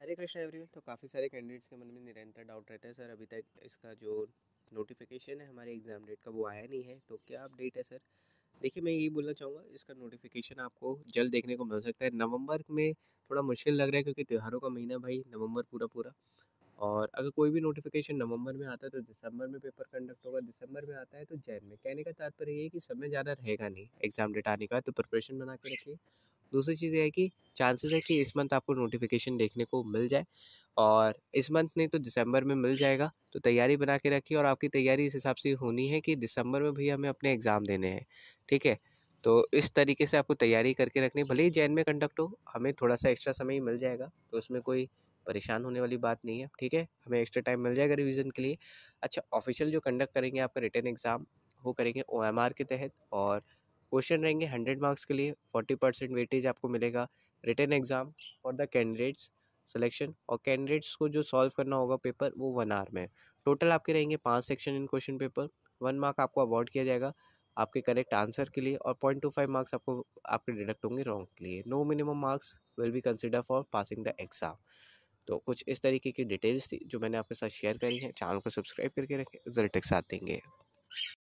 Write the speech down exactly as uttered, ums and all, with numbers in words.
हरे Krishna everyone. तो काफ़ी सारे कैंडिडेट्स के मन में निरंतर डाउट रहता है, सर अभी तक इसका जो नोटिफिकेशन है हमारे एग्ज़ाम डेट का वो आया नहीं है, तो क्या अपडेट है सर? देखिए, मैं यही बोलना चाहूँगा, इसका नोटिफिकेशन आपको जल्द देखने को मिल सकता है। नवंबर में थोड़ा मुश्किल लग रहा है क्योंकि त्योहारों का महीना भाई, नवंबर पूरा पूरा। और अगर कोई भी नोटिफिकेशन नवंबर में आता है तो दिसंबर में पेपर कंडक्ट होगा, दिसंबर में आता है तो जैन में। कहने का तात्पर्य ये है कि समय ज़्यादा रहेगा नहीं एग्ज़ाम डेट आने का, तो प्रिपरेशन बना के रखिए। दूसरी चीज़ ये है कि चांसेस है कि इस मंथ आपको नोटिफिकेशन देखने को मिल जाए, और इस मंथ नहीं तो दिसंबर में मिल जाएगा, तो तैयारी बना के रखिए। और आपकी तैयारी इस हिसाब से होनी है कि दिसंबर में भैया हमें अपने एग्ज़ाम देने हैं, ठीक है? तो इस तरीके से आपको तैयारी करके रखनी है। भले ही जैन में कंडक्ट हो, हमें थोड़ा सा एक्स्ट्रा समय ही मिल जाएगा, तो उसमें कोई परेशान होने वाली बात नहीं है, ठीक है? हमें एक्स्ट्रा टाइम मिल जाएगा रिवीजन के लिए। अच्छा, ऑफिशियल जो कंडक्ट करेंगे आपका रिटन एग्ज़ाम, वो करेंगे ओ एम आर के तहत, और क्वेश्चन रहेंगे हंड्रेड मार्क्स के लिए, फोर्टी परसेंट वेटेज आपको मिलेगा written exam for the candidates selection. और कैंडिडेट्स को जो सॉल्व करना होगा पेपर, वो वन आवर में। टोटल आपके रहेंगे पाँच section in question paper. One mark आपको अवॉर्ड किया जाएगा आपके करेक्ट आंसर के लिए, और पॉइंट टू फाइव मार्क्स आपको आपके डिडक्ट होंगे रॉन्ग के लिए। No minimum marks will be consider for passing the exam. तो कुछ इस तरीके की डिटेल्स थी जो मैंने आपके साथ शेयर करी है। चैनल को सब्सक्राइब करके रखें, रिजल्ट एक साथ देंगे।